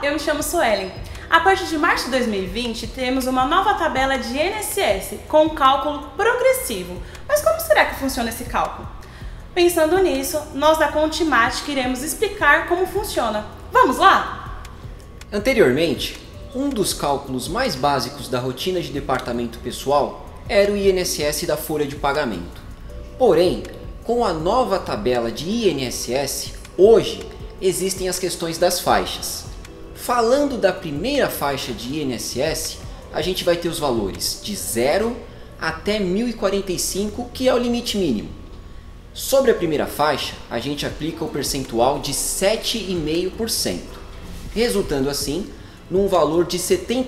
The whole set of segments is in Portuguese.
eu me chamo Suelen. A partir de março de 2020, temos uma nova tabela de INSS com cálculo progressivo. Mas como será que funciona esse cálculo? Pensando nisso, nós da Contimática iremos explicar como funciona. Vamos lá? Anteriormente, um dos cálculos mais básicos da rotina de departamento pessoal era o INSS da folha de pagamento. Porém, com a nova tabela de INSS, hoje existem as questões das faixas. Falando da primeira faixa de INSS, a gente vai ter os valores de 0 até 1.045, que é o limite mínimo. Sobre a primeira faixa, a gente aplica o percentual de 7,5%, resultando assim num valor de R$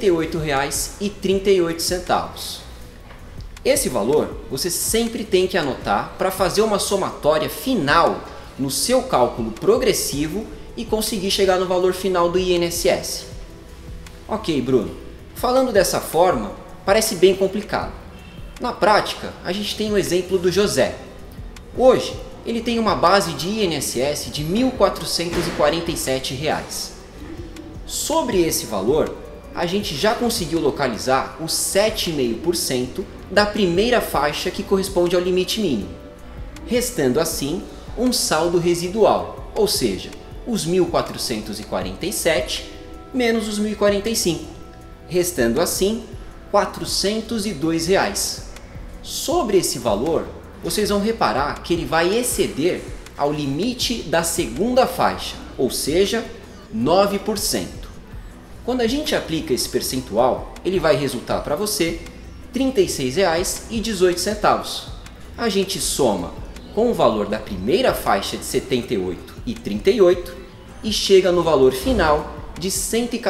78,38. Esse valor você sempre tem que anotar para fazer uma somatória final no seu cálculo progressivo e conseguir chegar no valor final do INSS. Ok, Bruno, falando dessa forma, parece bem complicado. Na prática, a gente tem o exemplo do José. Hoje, ele tem uma base de INSS de R$ 1.447. Sobre esse valor, a gente já conseguiu localizar os 7,5% da primeira faixa que corresponde ao limite mínimo, restando assim um saldo residual, ou seja, os 1.447 menos os 1.045, restando assim R$ 402. Sobre esse valor, vocês vão reparar que ele vai exceder ao limite da segunda faixa, ou seja, 9%. Quando a gente aplica esse percentual, ele vai resultar para você R$ 36,18. A gente soma com o valor da primeira faixa de R$ 78,38 e chega no valor final de R$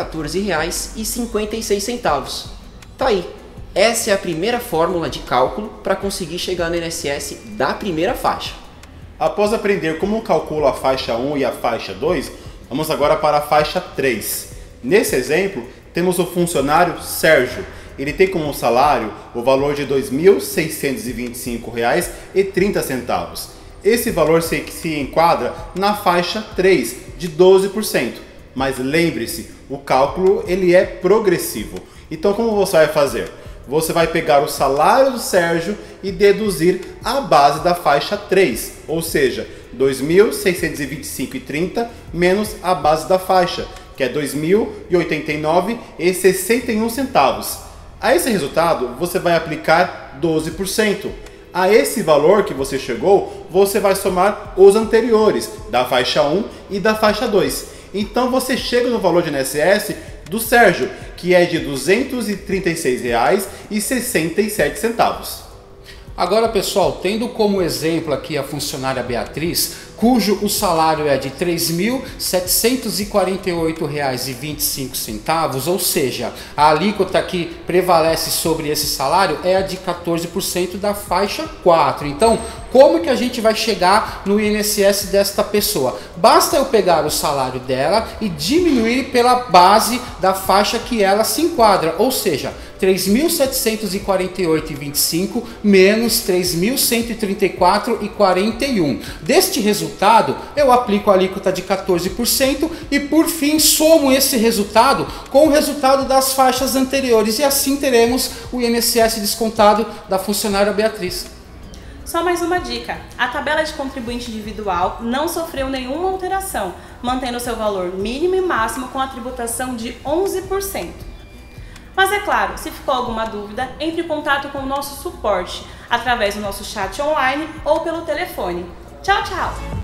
114,56. Tá aí. Essa é a primeira fórmula de cálculo para conseguir chegar no INSS da primeira faixa. Após aprender como calcula a faixa 1 e a faixa 2, vamos agora para a faixa 3. Nesse exemplo, temos o funcionário Sérgio. Ele tem como salário o valor de R$ 2.625,30. Esse valor se enquadra na faixa 3, de 12%. Mas lembre-se, o cálculo ele é progressivo. Então como você vai fazer? Você vai pegar o salário do Sérgio e deduzir a base da faixa 3, ou seja, R$ 2.625,30 menos a base da faixa, que é R$ 2.089,61. A esse resultado, você vai aplicar 12%. A esse valor que você chegou, você vai somar os anteriores, da faixa 1 e da faixa 2. Então você chega no valor de INSS do Sérgio, que é de R$ 236,67. Agora, pessoal, tendo como exemplo aqui a funcionária Beatriz, cujo o salário é de R$ 3.748,25, ou seja, a alíquota que prevalece sobre esse salário é a de 14% da faixa 4. Então, como que a gente vai chegar no INSS desta pessoa? Basta eu pegar o salário dela e diminuir pela base da faixa que ela se enquadra, ou seja, R$ 3.748,25 menos R$ 3.134,41. Deste resultado, eu aplico a alíquota de 14% e, por fim, somo esse resultado com o resultado das faixas anteriores e assim teremos o INSS descontado da funcionária Beatriz. Só mais uma dica, a tabela de contribuinte individual não sofreu nenhuma alteração, mantendo seu valor mínimo e máximo com a tributação de 11%. Mas é claro, se ficou alguma dúvida, entre em contato com o nosso suporte, através do nosso chat online ou pelo telefone. Tchau, tchau!